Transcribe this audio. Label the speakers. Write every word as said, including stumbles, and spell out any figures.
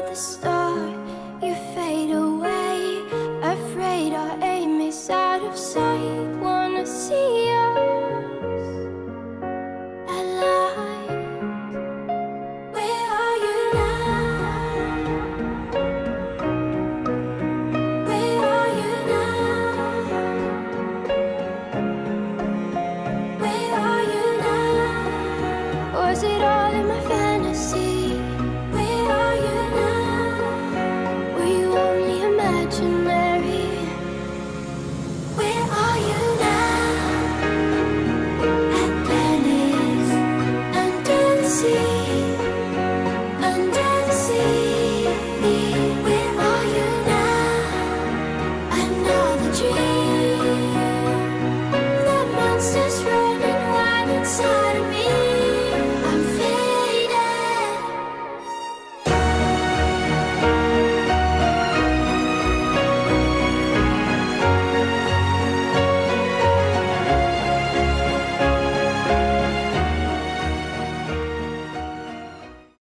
Speaker 1: the start, you fade away. Afraid our aim is out of sight. Wanna see us alive. Where are you now? Where are you now? Where are you now? Was it all in my fantasy? Dream.